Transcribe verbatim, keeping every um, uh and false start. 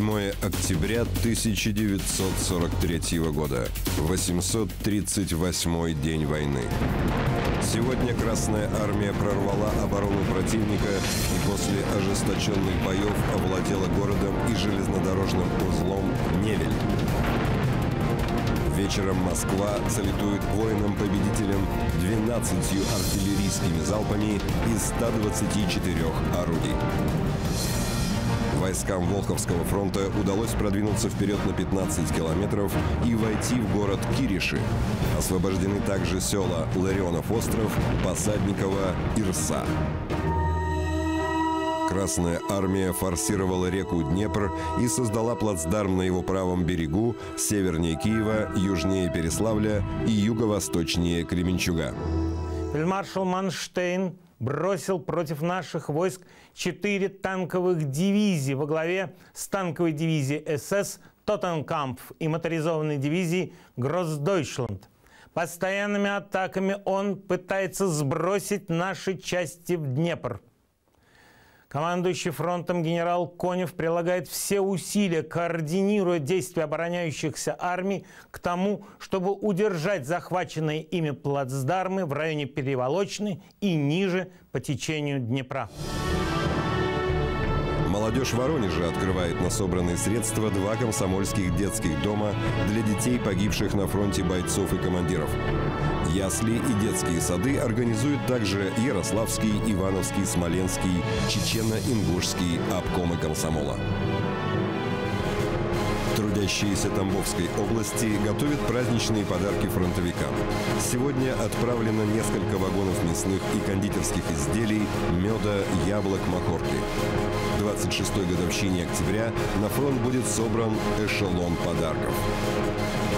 седьмое октября тысяча девятьсот сорок третьего года, восемьсот тридцать восьмой день войны. Сегодня Красная Армия прорвала оборону противника и после ожесточенных боев овладела городом и железнодорожным узлом Невель. Вечером Москва салютует воинам-победителям двенадцатью артиллерийскими залпами из ста двадцати четырёх орудий. Войскам Волховского фронта удалось продвинуться вперед на пятнадцать километров и войти в город Кириши. Освобождены также села Ларионов остров, Посадниково, Ирса. Красная армия форсировала реку Днепр и создала плацдарм на его правом берегу, севернее Киева, южнее Переславля и юго-восточнее Кременчуга. Фельдмаршал Манштейн бросил против наших войск четыре танковых дивизии во главе с танковой дивизией СС «Тоттенкампф» и моторизованной дивизией «Гроссдойчланд». Постоянными атаками он пытается сбросить наши части в Днепр. Командующий фронтом генерал Конев прилагает все усилия, координируя действия обороняющихся армий к тому, чтобы удержать захваченные ими плацдармы в районе Переволочной и ниже по течению Днепра. Молодежь Воронежа открывает на собранные средства два комсомольских детских дома для детей, погибших на фронте бойцов и командиров. Ясли и детские сады организуют также Ярославский, Ивановский, Смоленский, Чечено-Ингушский обкомы комсомола. Трудящиеся Тамбовской области готовят праздничные подарки фронтовикам. Сегодня отправлено несколько вагонов мясных и кондитерских изделий, меда, яблок, махорки. К двадцать шестой годовщине октября на фронт будет собран эшелон подарков.